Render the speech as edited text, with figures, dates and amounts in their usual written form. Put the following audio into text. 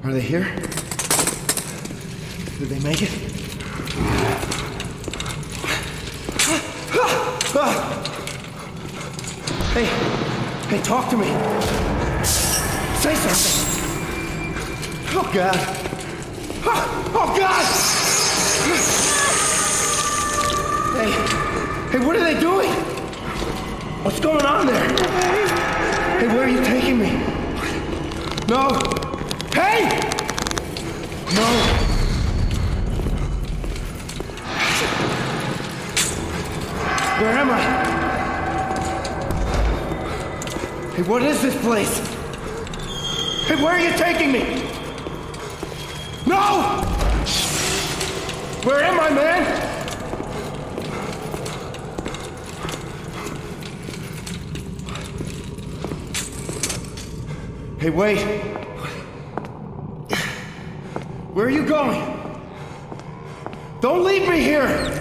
Are they here? Did they make it? Hey, talk to me. Say something. Oh, God. Oh, God! Hey, what are they doing? What's going on there? Hey, where are you taking me? No. Hey! No. Where am I? Hey, what is this place? Hey, where are you taking me? No! Where am I, man? Hey, wait. Where are you going? Don't leave me here!